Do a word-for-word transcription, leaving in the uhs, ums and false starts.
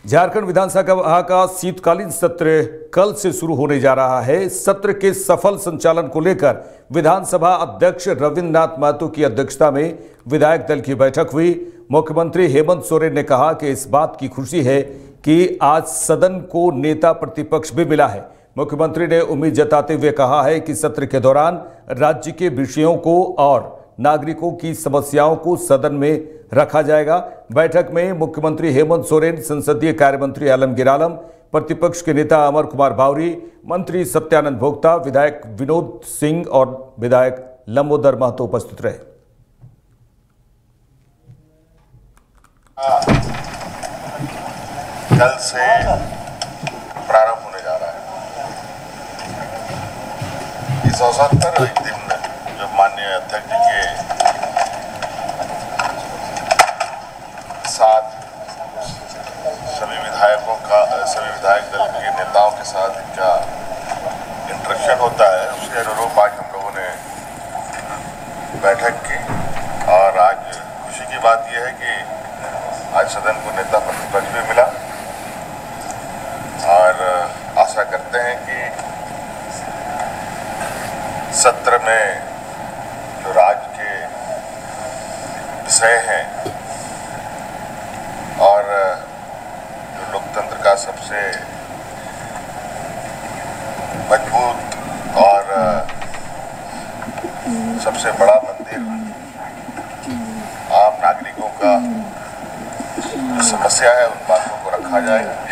झारखंड विधानसभा का शीतकालीन सत्र कल से शुरू होने जा रहा है। सत्र के सफल संचालन को लेकर विधानसभा अध्यक्ष रविन्द्रनाथ महतो की अध्यक्षता में विधायक दल की बैठक हुई। मुख्यमंत्री हेमंत सोरेन ने कहा कि इस बात की खुशी है कि आज सदन को नेता प्रतिपक्ष भी मिला है। मुख्यमंत्री ने उम्मीद जताते हुए कहा है कि सत्र के दौरान राज्य के विषयों को और नागरिकों की समस्याओं को सदन में रखा जाएगा। बैठक में मुख्यमंत्री हेमंत सोरेन, संसदीय कार्य मंत्री आलमगीर आलम, प्रतिपक्ष के नेता अमर कुमार बावरी, मंत्री सत्यानंद भोक्ता, विधायक विनोद सिंह और विधायक लंबोदर महतो उपस्थित रहे। कल से प्रारंभ होने जा रहा है। इस अवसर पर एक दिन जो माननीय अध्यक्ष जी के साथ सभी विधायकों का सभी विधायक दल के नेताओं के साथ इनका इंटरेक्शन होता है, उसके अनुरूप आज हम लोगों ने बैठक की। और आज खुशी की बात यह है कि आज सदन को नेता प्रतिपक्ष भी मिला और आशा करते हैं कि सत्र में जो राज्य के विषय हैं और जो लोकतंत्र का सबसे मजबूत और सबसे बड़ा मंदिर आम नागरिकों का जो समस्या है उन बातों को रखा जाएगा।